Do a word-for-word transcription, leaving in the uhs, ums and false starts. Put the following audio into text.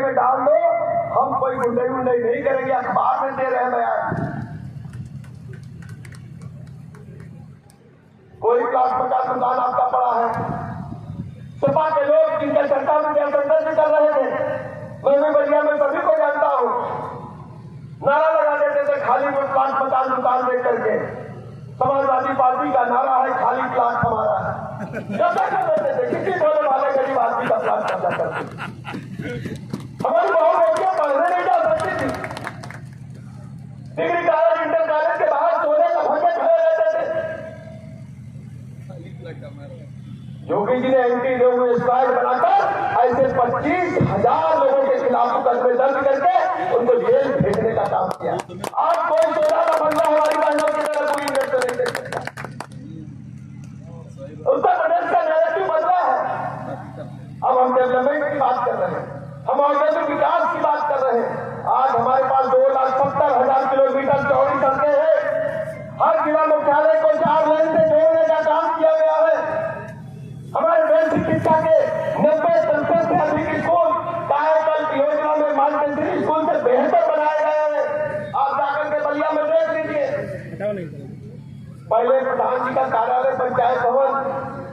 में डाल दो, हम कोई गुंडई गुंडई नहीं करेंगे, अखबार में दे रहे बयान। कोई प्लाट पचास दुकान आपका पड़ा है, सपा के लोग जिनका चर्चा में गठबंधन कर रहे थे, मैं भी बलिया में सभी को जानता हूँ, नारा लगा देते थे खाली प्लाट पचास दुकान देख करके। समाजवादी पार्टी का नारा है खाली प्लाट हमारा है, कब्जा कर देते थे, किसी बोले वाले गरीब आदमी का प्लाट कब्जा करते। हमारी बहुत बेटियां पढ़ने नहीं जा सकती थी, डिग्री कॉलेज इंटर कॉलेज के बाहर सोने का भंगे खड़े रहते थे। योगी जी ने एंटी रेप स्क्वाड बनाकर ऐसे पच्चीस हजार लोगों के खिलाफ मुकदमे दर्ज करके उनको जेल भेजने का काम किया। आज कोई सोना का बंदा हमारी बहनों की तरह कोई इन्वेस्ट नहीं कर सकता। उत्तर प्रदेश का नैरेटिव बदला है। अब हम डेवलपमेंट की बात कर रहे हैं, हम औद्योगिक विकास की बात कर रहे हैं। आज हमारे पास दो लाख सत्तर हजार किलोमीटर चौड़ी सड़कें हैं, हर जिला मुख्यालय को चार लेन से जोड़ने का काम किया गया है। हमारे बेसिक शिक्षा के नब्बे प्रतिशत से अधिक स्कूल कायाकल्प योजना में मानटेंसरी स्कूल से बेहतर बनाए गए हैं। आप जाकर के बलिया में देख लीजिए, पहले प्रधान जी का कार्यालय पंचायत भवन